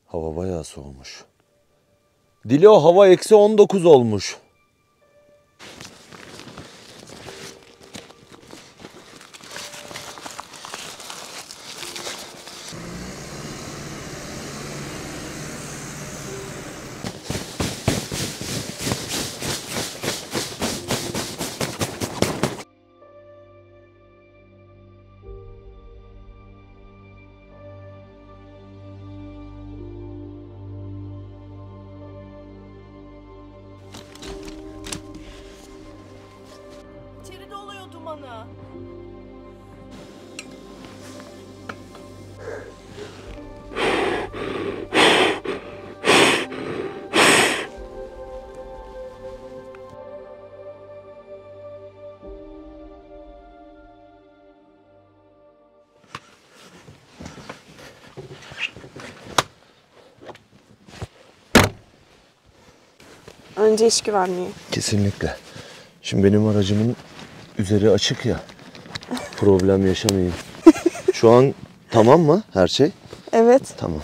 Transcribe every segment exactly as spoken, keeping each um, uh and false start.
Hava bayağı soğumuş. Dilo, hava eksi on dokuz olmuş. İçeri doluyor dumanı. Önce iş güvenliği. Kesinlikle. Şimdi benim aracımın üzeri açık ya. Problem yaşamayayım. Şu an tamam mı her şey? Evet. Tamam.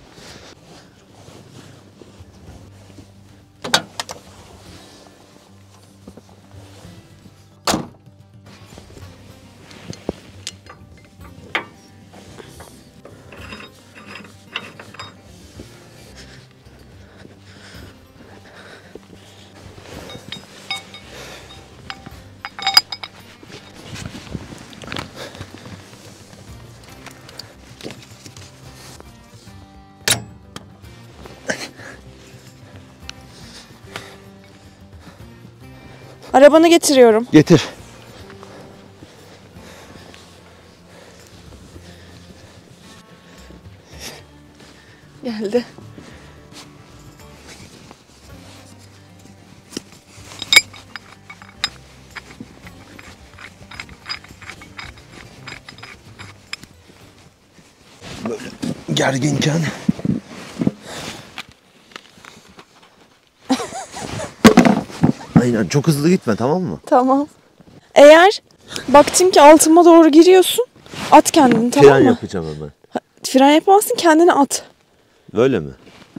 Arabanı getiriyorum. Getir. Geldi. Böyle gerginken. Aynen, çok hızlı gitme, tamam mı? Tamam. Eğer baktın ki altıma doğru giriyorsun, at kendini, tamam mı? Fren yapacağım hemen. Ha, fren yapmazsın, kendini at. Böyle mi?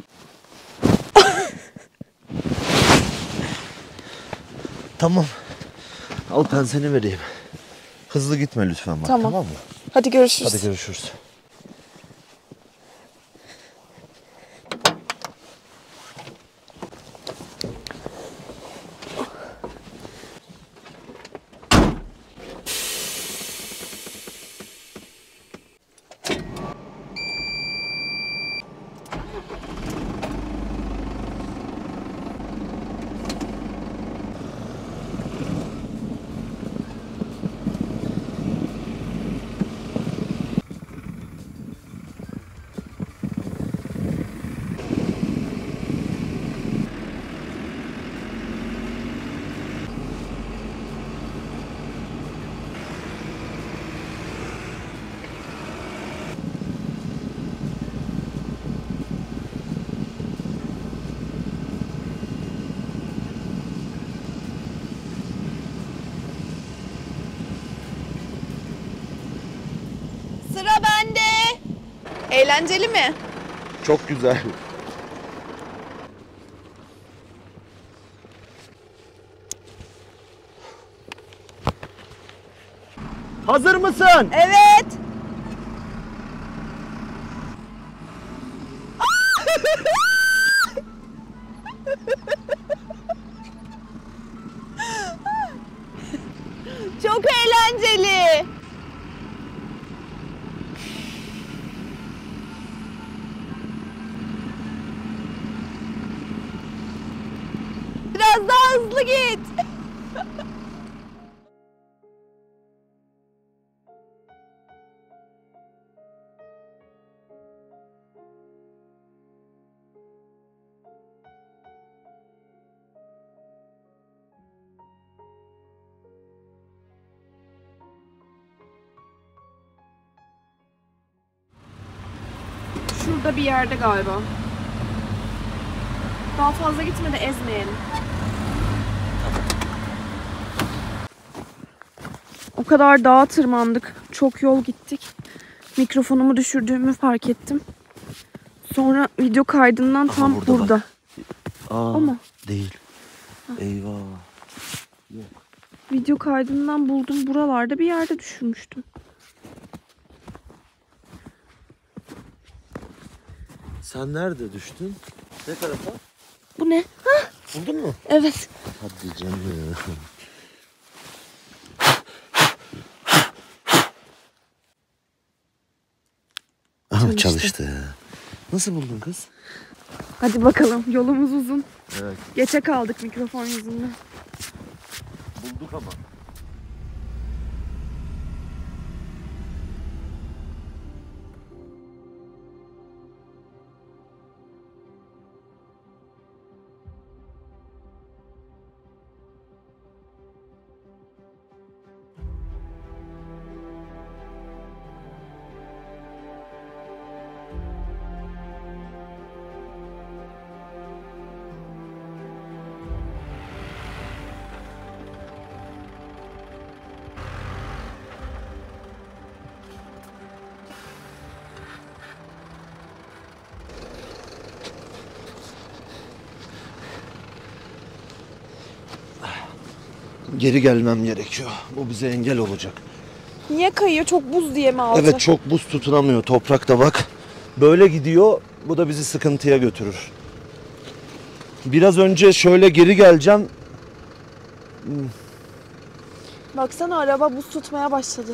Tamam. Al penseni vereyim. Hızlı gitme lütfen bak, Tamam. tamam mı? Hadi görüşürüz. Hadi görüşürüz. Sıra bende. Eğlenceli mi? Çok güzel. Hazır mısın? Evet. Çok eğlenceli. Biraz daha hızlı git. Şurada bir yerde galiba. Daha fazla gitme de ezmeyelim. O kadar dağa tırmandık. Çok yol gittik. Mikrofonumu düşürdüğümü fark ettim. Sonra video kaydından Aha, tam burada burada. bak. Aa, O mu? değil. Eyvah. Video kaydından buldum. Buralarda bir yerde düşürmüştüm. Sen nerede düştün? Ne tarafa? Bu ne? Hah, Buldun mu? evet. Hadi canım. Aha, Çalıştı. çalıştı. Nasıl buldun kız? Hadi bakalım. Yolumuz uzun. Evet. Geçe kaldık mikrofon yüzünden. Bulduk ama. Geri gelmem gerekiyor. Bu bize engel olacak. Niye kayıyor? Çok buz diye mi aldı? Evet, çok buz tutunamıyor. Toprakta bak. Böyle gidiyor. Bu da bizi sıkıntıya götürür. Biraz önce şöyle geri geleceğim. Baksana araba buz tutmaya başladı.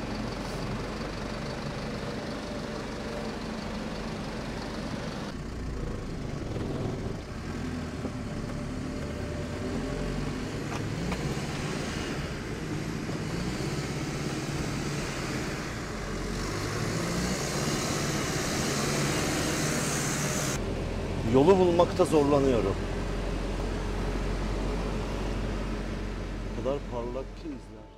Yolu bulmakta zorlanıyorum. O kadar parlak ki izler.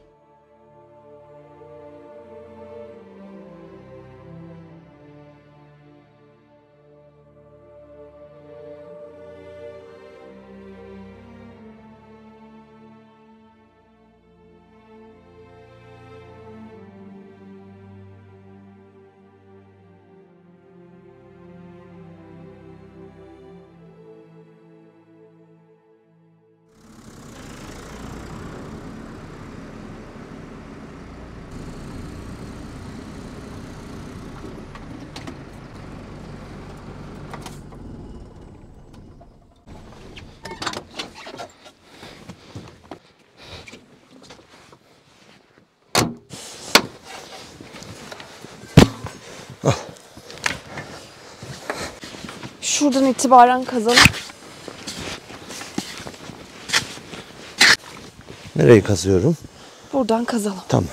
Şuradan itibaren kazalım. Nereyi kazıyorum? Buradan kazalım. Tamam.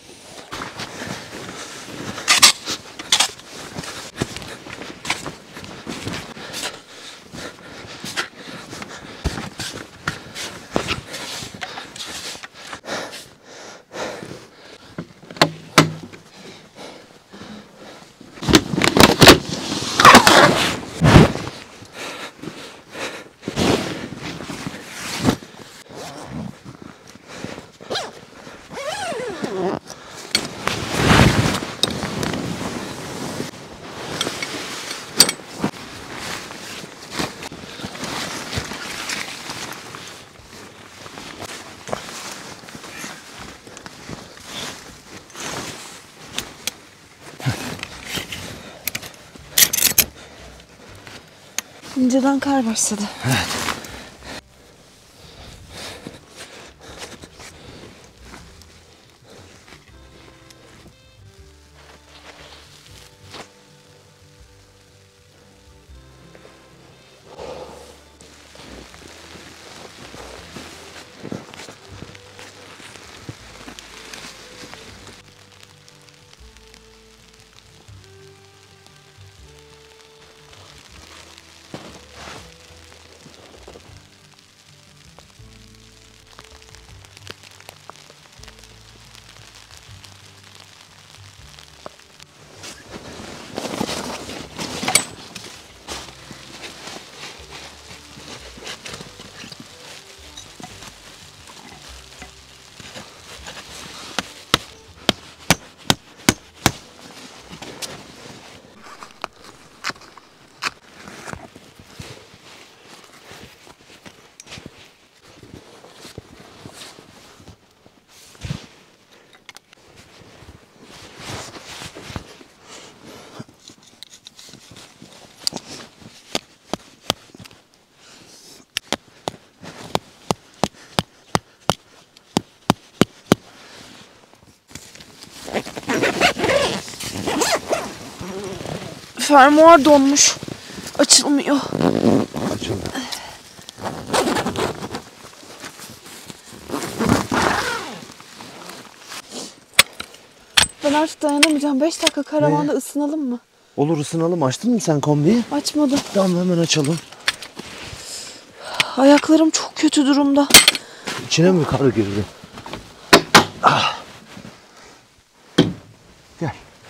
İnceden kar başladı. Fermuar donmuş. Açılmıyor. Açıldı. Ben artık dayanamayacağım. beş dakika karavanda Ne? ısınalım mı? Olur, ısınalım. Açtın mı sen kombiyi? Açmadım. Tamam, hemen açalım. Ayaklarım çok kötü durumda. İçine mi kar girdi? Ah. Gel.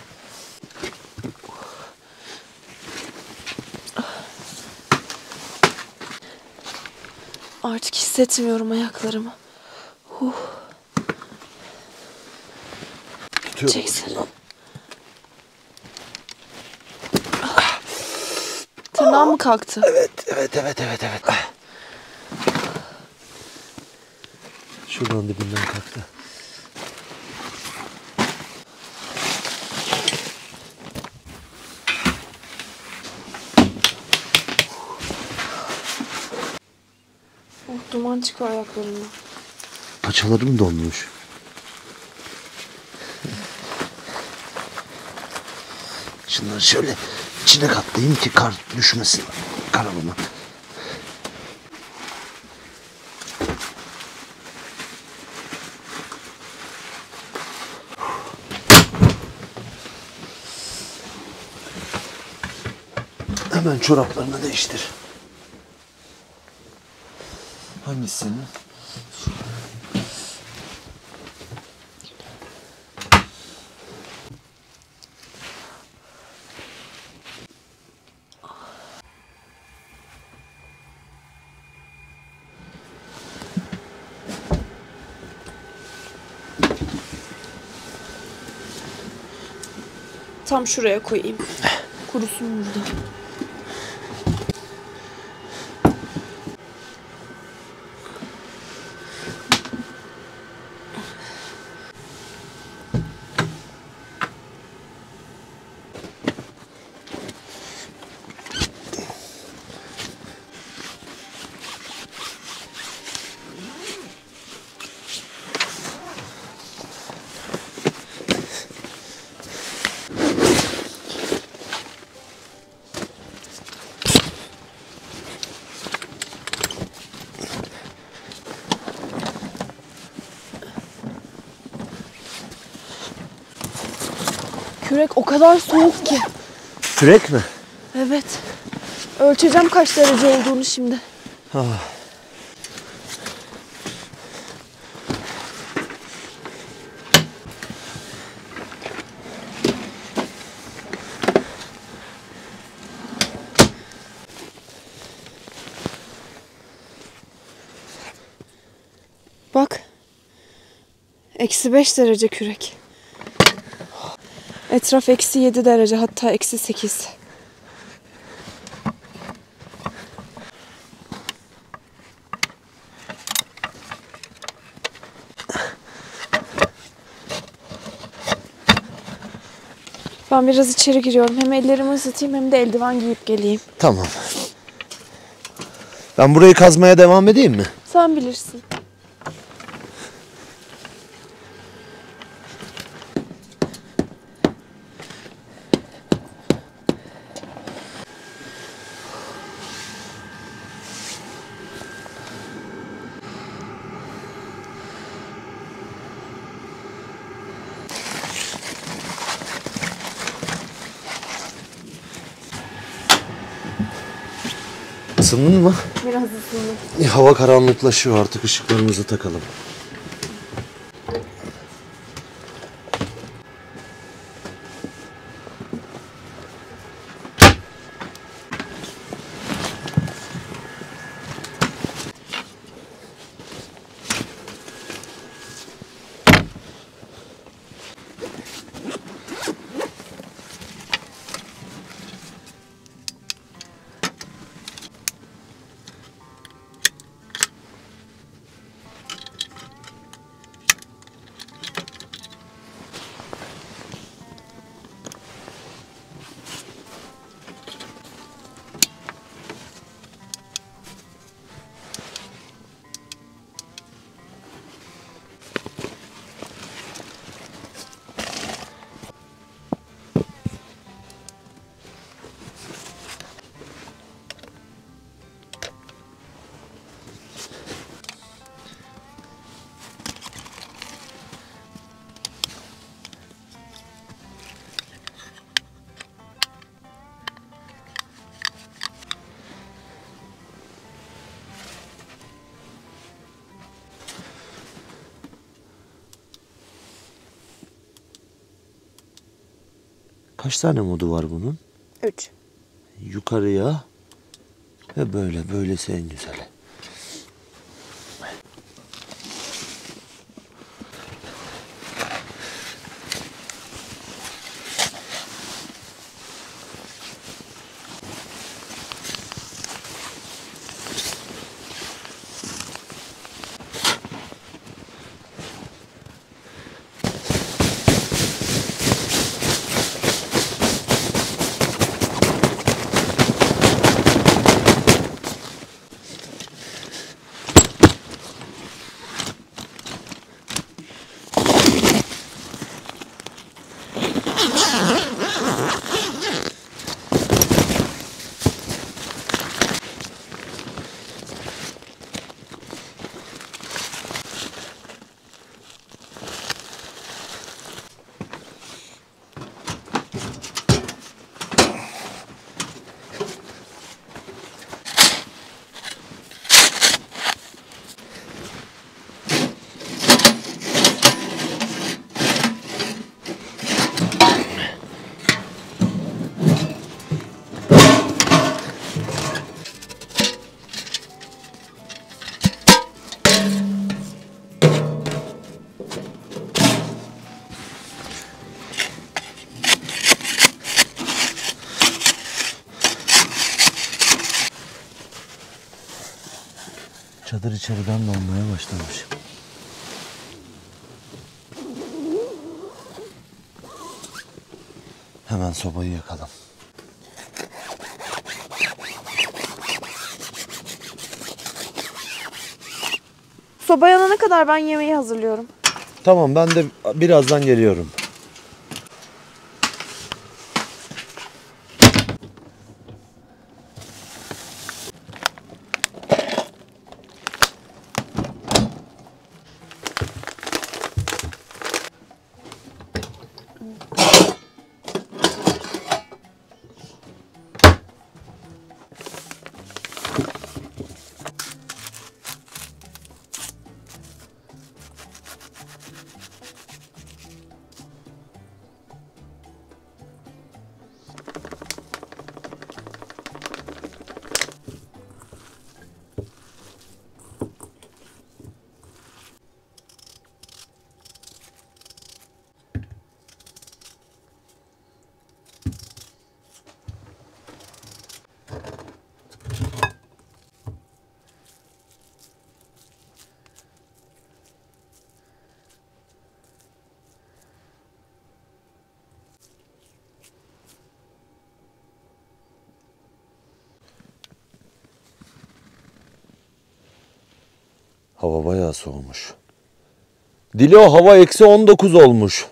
Artık hissetmiyorum ayaklarımı. Huh. Tutuyorum Çeksin. ucundan. Tırnağım mı kalktı? Evet, evet, evet, evet, evet. Ah. Şuradan dibinden kalktı. Oh, duman çıkıyor ayaklarımdan. Paçalarım donmuş. Şunları şöyle içine katlayayım ki kar düşmesin karavana. Hemen çoraplarını değiştir. Hangisini? Tam şuraya koyayım. Kurusun burada. Kürek o kadar soğuk ki. Kürek mi? Evet. Ölçeceğim kaç derece olduğunu şimdi. Ah. Bak. Eksi beş derece kürek. Etraf eksi yedi derece, hatta eksi sekiz. Ben biraz içeri giriyorum. Hem ellerimi ısıtayım hem de eldiven giyip geleyim. Tamam. Ben burayı kazmaya devam edeyim mi? Sen bilirsin. Isındın mı? Biraz ısındım. Hava karanlıklaşıyor, artık ışıklarımızı takalım. Kaç tane modu var bunun? Üç. Yukarıya ve böyle. Böylesi en güzeli. Çadır içeriden donmaya başlamış. Hemen sobayı yakalım. Soba yanana kadar ben yemeği hazırlıyorum. Tamam, ben de birazdan geliyorum. Hava bayağı soğumuş. Dilo, hava eksi on dokuz olmuş.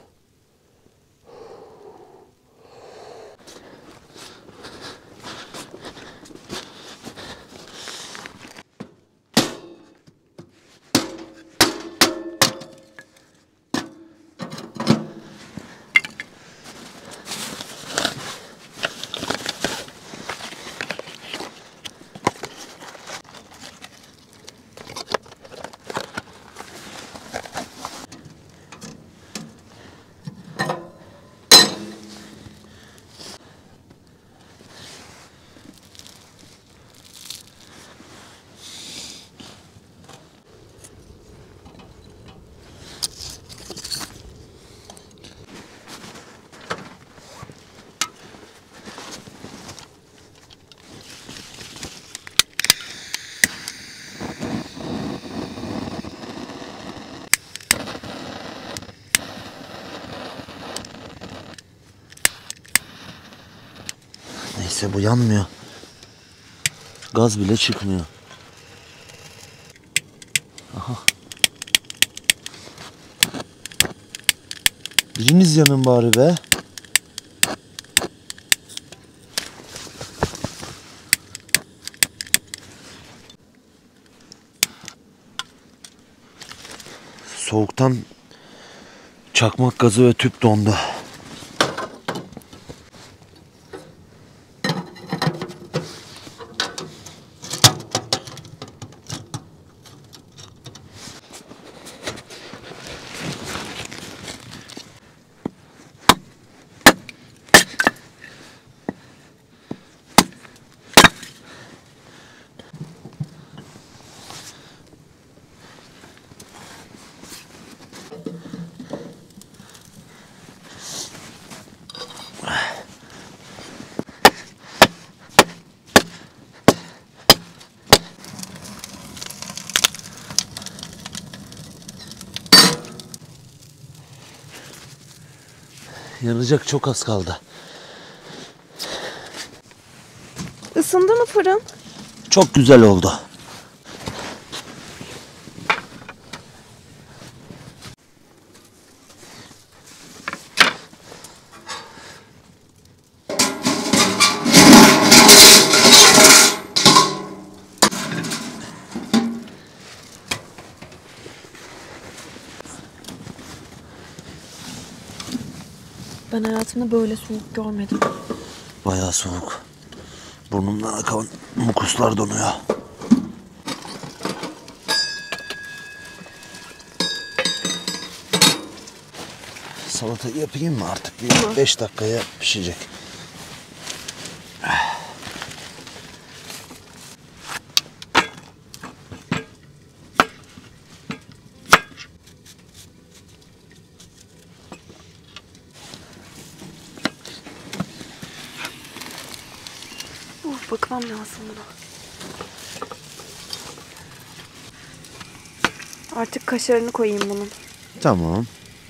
Neyse, bu yanmıyor. Gaz bile çıkmıyor. Aha. Biriniz yanın bari be. Soğuktan çakmak gazı ve tüp dondu. Yanacak, çok az kaldı. Isındı mı fırın? Çok güzel oldu. Ben hayatımda böyle soğuk görmedim. Bayağı soğuk. Burnumdan akan mukuslar donuyor. Salatayı yapayım mı artık? Bir beş dakikaya pişecek. Of, bakmam lazım buna. Artık kaşarını koyayım bunun. Tamam.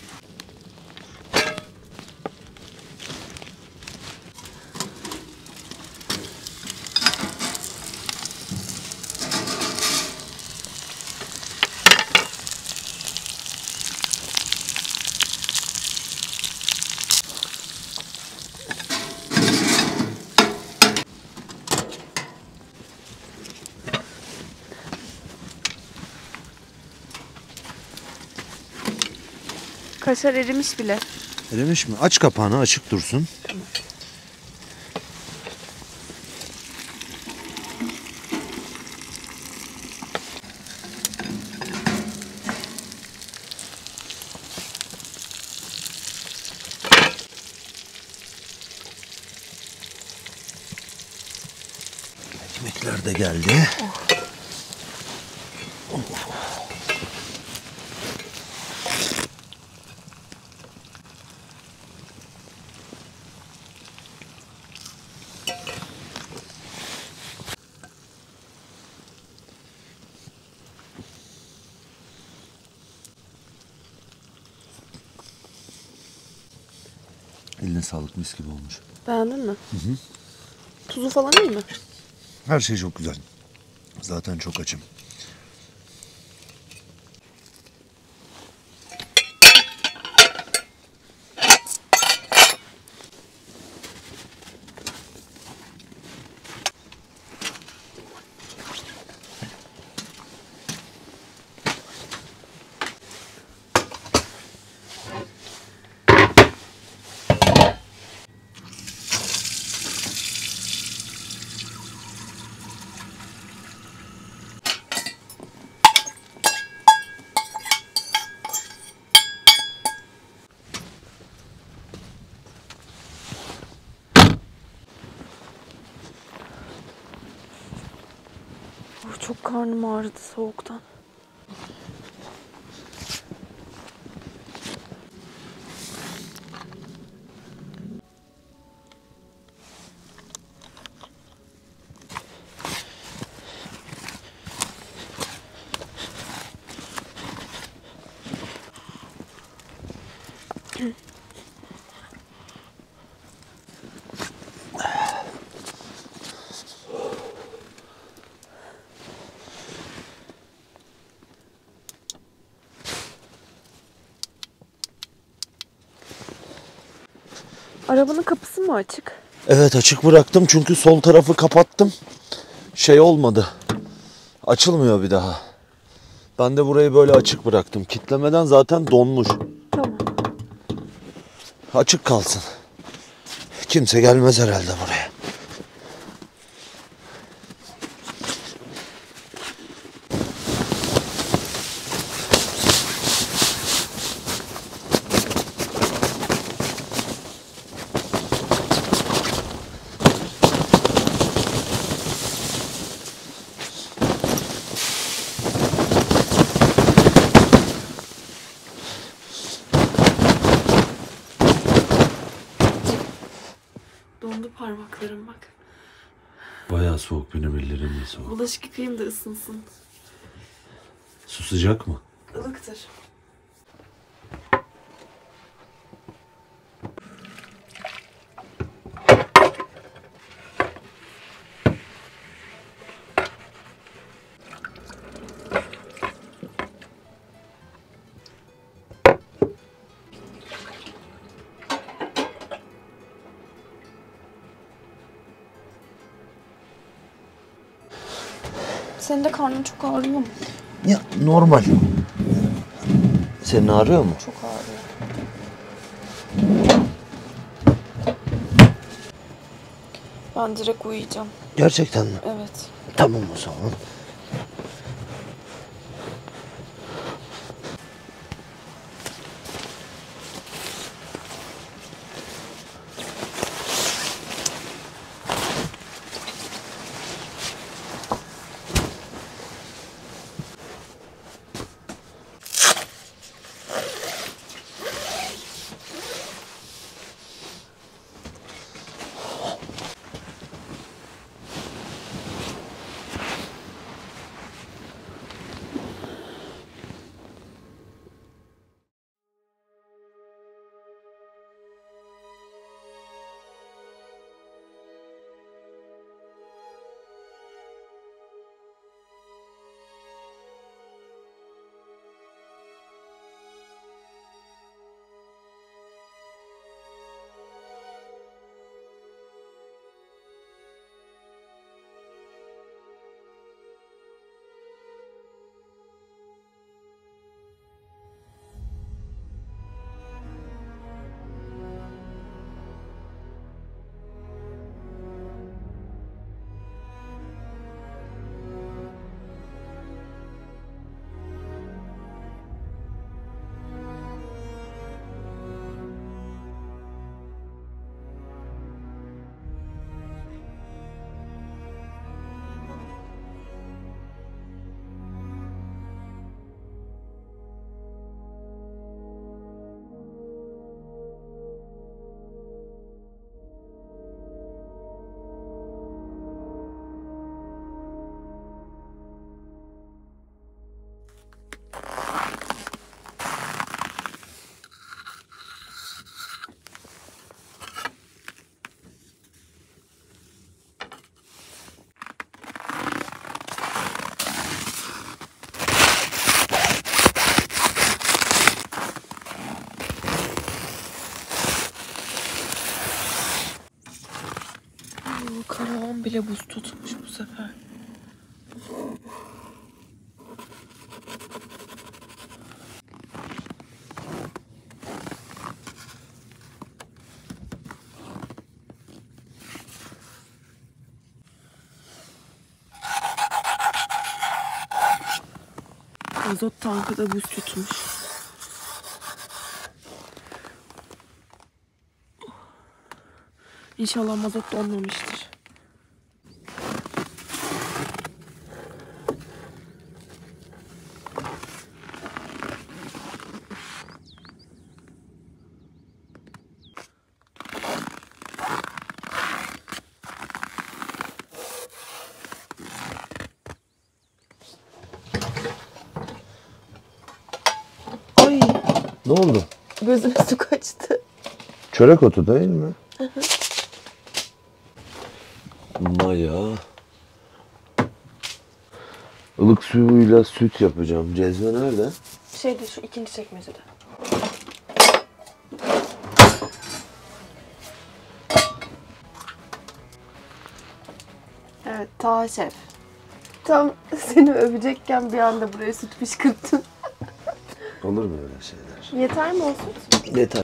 Kaşar erimiş bile. Erimiş mi? Aç kapağını, açık dursun. Ekmekler de geldi. Oh. Oh. Eline sağlık, mis gibi olmuş. Beğendin mi? Hı hı. Tuzu falan iyi mi? Her şey çok güzel. Zaten çok açım. Oh, çok karnım ağrıdı soğuktan. Arabanın kapısı mı açık? Evet, açık bıraktım çünkü sol tarafı kapattım. Şey olmadı. Açılmıyor bir daha. Ben de burayı böyle açık bıraktım. Kitlemeden zaten donmuş. Tamam. Açık kalsın. Kimse gelmez herhalde buraya. Dondu parmaklarım bak. Bayağı soğuk, benim ellerim de soğuk. Bulaşık yıkayayım da ısınsın. Su sıcak mı? Ilıktır. Senin de karnın çok ağrıyor mu? Ya normal. Senin ağrıyor mu? Çok ağrıyor. Ben direkt uyuyacağım. Gerçekten mi? Evet. Tamam o zaman. Karavan bile buz tutmuş bu sefer. Azot tankı da buz tutmuş. İnşallah mazot donmamıştır. Ay, Ne oldu? gözüme su kaçtı. Çörek otu değil mi? Hı hı. Maya. Ilık suyuyla süt yapacağım. Cezve nerede? Şeyde, şu ikinci çekmecede. Evet, Taha Şef. Tam seni övecekken bir anda buraya süt fışkırttın. Olur mu öyle şeyler? Yeter mi o süt? Yeter.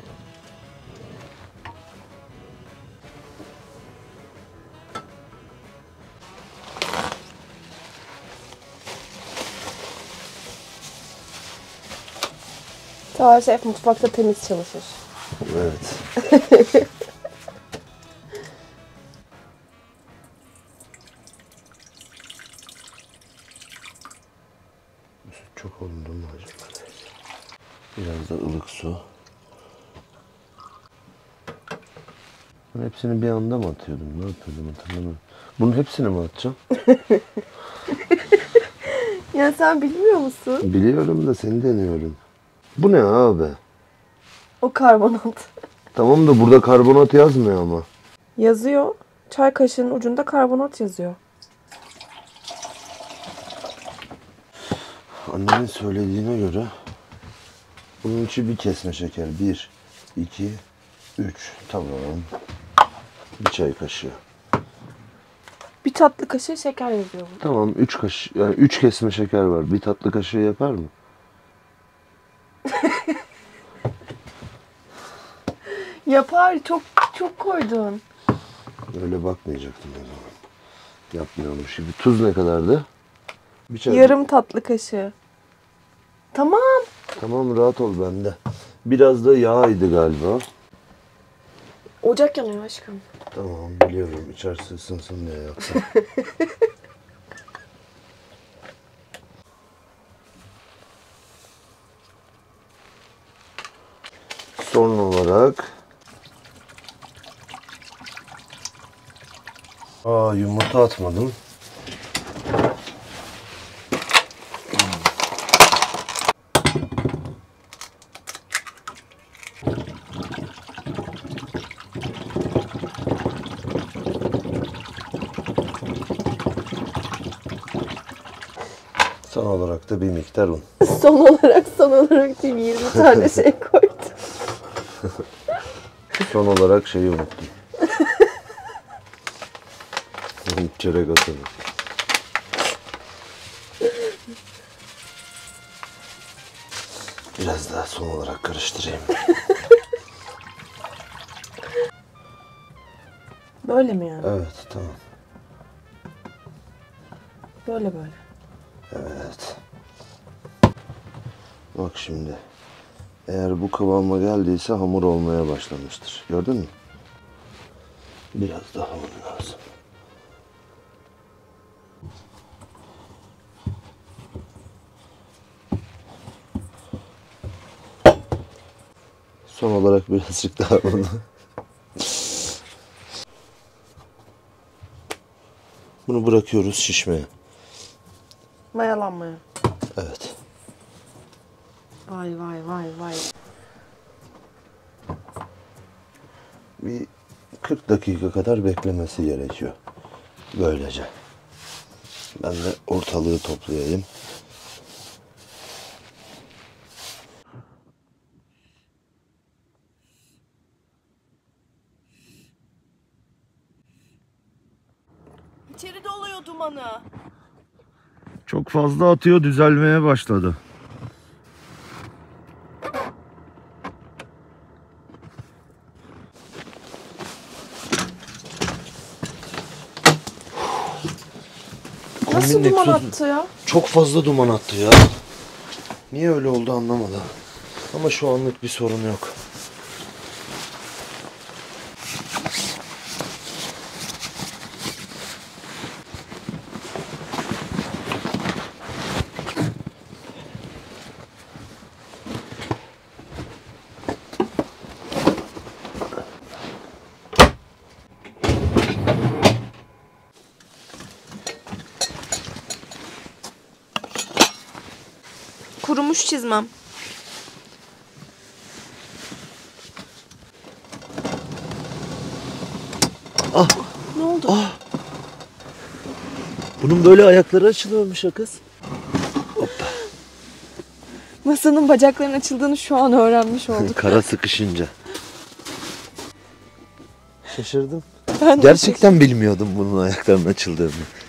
Taha Şef mutfakta temiz çalışır. Evet. Süt çok oldu mu acaba? Biraz da ılık su. Ben hepsini bir anda mı atıyordum? Ne yapıyordum hatırlamıyorum. Bunun hepsini mi atacağım? Ya sen bilmiyor musun? Biliyorum da seni deniyorum. Bu ne abi? O karbonat. Tamam da burada karbonat yazmıyor ama. Yazıyor. Çay kaşığının ucunda karbonat yazıyor. Annemin söylediğine göre bunun içi bir kesme şeker. Bir, iki, üç. Tamam. Bir çay kaşığı. Bir tatlı kaşığı şeker yazıyor burada. Tamam üç kaşık yani üç kesme şeker var. Bir tatlı kaşığı yapar mı? Yapar. Çok çok koydun. Öyle bakmayacaktım o zaman. Yapmıyormuş gibi. Tuz ne kadardı? Bir çay. Yarım tatlı kaşığı. Tamam. Tamam rahat ol bende. Biraz da yağydı galiba. Ocak yanıyor aşkım. Tamam biliyorum. İçerisi ısınsın diye yaptım. Son olarak Aa yumurta atmadım. Son olarak da bir miktar un. Son olarak son olarak değil yirmi tane şey koydum. Son olarak şeyi unuttum. Çörek otu. Biraz daha son olarak karıştırayım. Böyle mi yani? Evet tamam. Böyle böyle. Evet. Bak şimdi. Eğer bu kıvama geldiyse hamur olmaya başlamıştır. Gördün mü? Biraz daha un lazım. Son olarak birazcık daha un. Bunu bırakıyoruz şişmeye. Mayalanmaya. Evet. Vay vay vay vay. Bir kırk dakika kadar beklemesi gerekiyor. Böylece. Ben de ortalığı toplayayım. İçeri doluyor dumanı. Çok fazla atıyor, düzelmeye başladı. Nasıl Kombinin duman egzozu- attı ya? Çok fazla duman attı ya. Niye öyle oldu anlamadım. Ama şu anlık bir sorun yok. Kurumuş çizmem. Ah, Ne oldu? ah. Bunun böyle ayakları açılıyormuş ya kız. Hoppa. Masanın bacaklarının açıldığını şu an öğrenmiş olduk. Kara sıkışınca. Şaşırdım. Ben de Gerçekten bilmiyordum bunun ayaklarının açıldığını.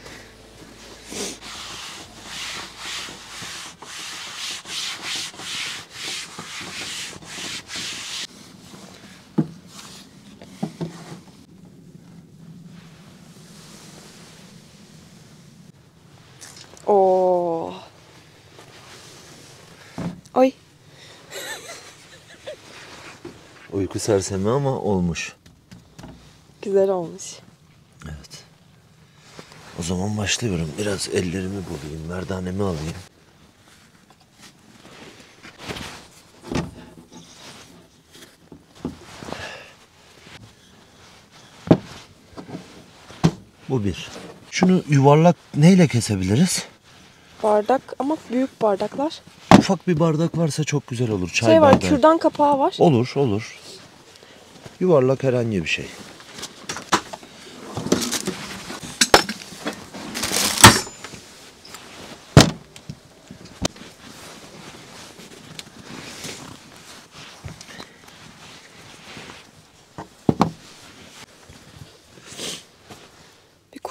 Oo. Ay. Uyku sersemi ama olmuş. Güzel olmuş. Evet. O zaman başlıyorum. Biraz ellerimi bulayım, merdanemi alayım. Bu bir. Şunu yuvarlak neyle kesebiliriz? Bardak ama büyük bardaklar. Ufak bir bardak varsa çok güzel olur. Çay Şey var, bardağı. kürdan kapağı var. Olur, olur. Yuvarlak herhangi bir şey.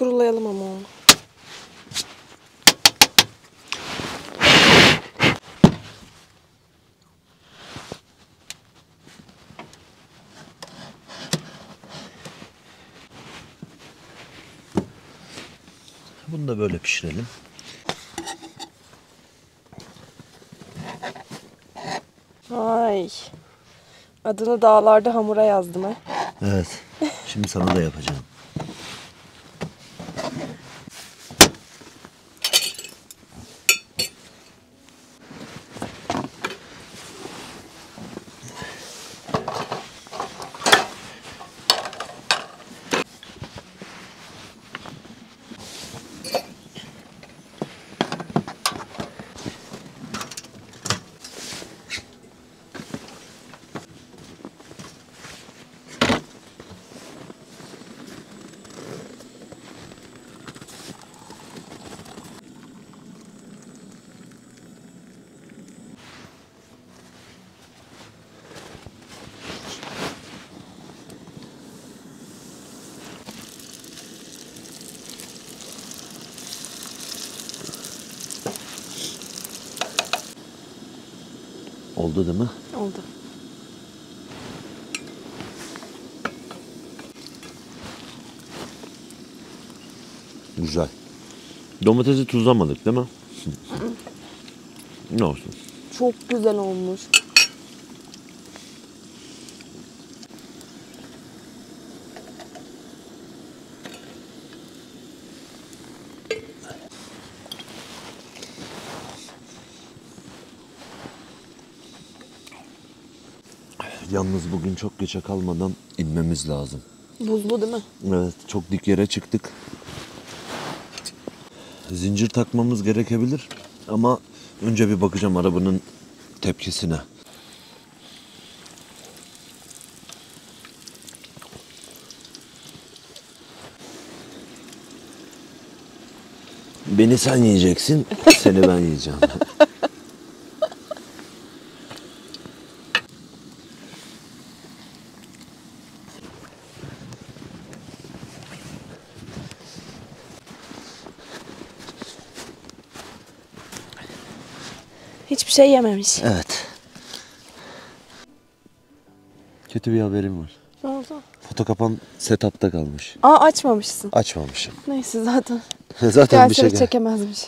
kurulayalım ama onu. Bunu da böyle pişirelim. Ay. Adını dağlarda hamura yazdım ha. Evet. Şimdi sana da yapacağım. Oldu değil mi? Oldu. Güzel. Domatesi tuzlamadık değil mi? Ne olsun. Çok güzel olmuş. Yalnız bugün çok geçe kalmadan inmemiz lazım. Buzlu değil mi? Evet, çok dik yere çıktık. Zincir takmamız gerekebilir ama önce bir bakacağım arabanın tepkisine. Beni sen yiyeceksin, seni ben yiyeceğim. Hiçbir şey yememiş. Evet. Kötü bir haberim var. Ne oldu? Foto kapan setup'ta kalmış. Aa, açmamışsın. Açmamışım. Neyse zaten. Zaten bir Gelse şey de gel. çekemezmiş.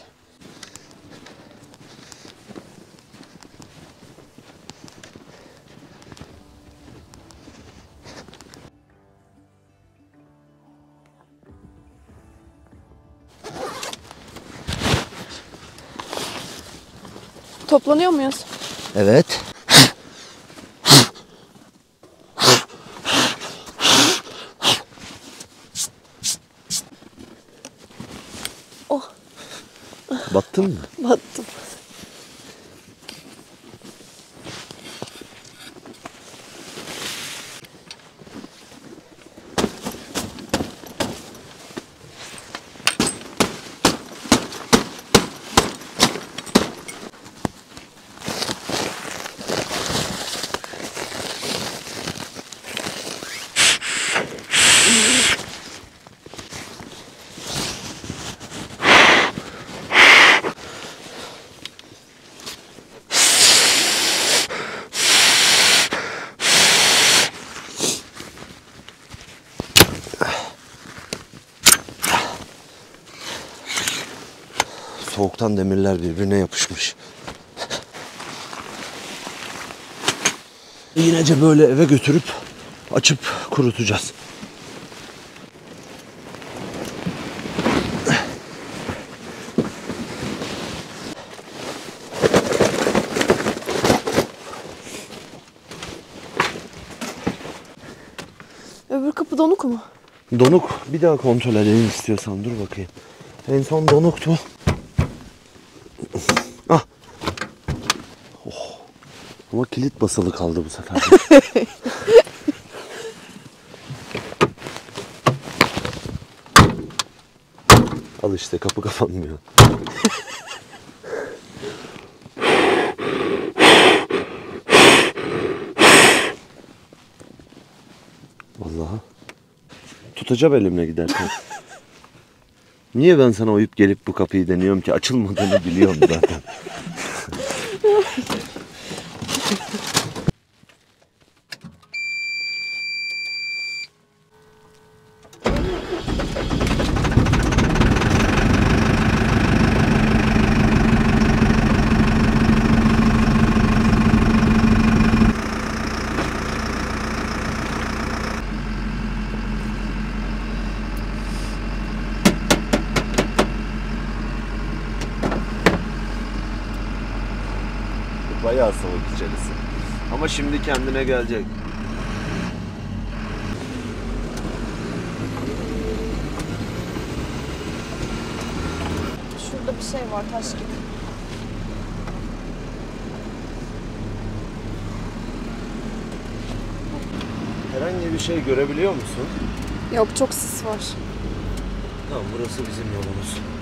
Toplanıyor muyuz? Evet. Oh, Battın mı? battım. Soğuktan demirler birbirine yapışmış. Yinece böyle eve götürüp açıp kurutacağız. Öbür kapı donuk mu? Donuk. Bir daha kontrol edelim istiyorsan. Dur bakayım. En son donuktu. Ah. Oh. Ama kilit basılı kaldı bu sefer. Al işte, kapı kapanmıyor. Vallahi. Tutacağım elimle giderken. Niye ben sana uyup gelip bu kapıyı deniyorum ki? Açılmadığını biliyorum zaten. Bayağı soğuk içerisi. Ama şimdi kendine gelecek. Şurada bir şey var, taş gibi. Herhangi bir şey görebiliyor musun? Yok, çok sis var. Tamam, burası bizim yolumuz.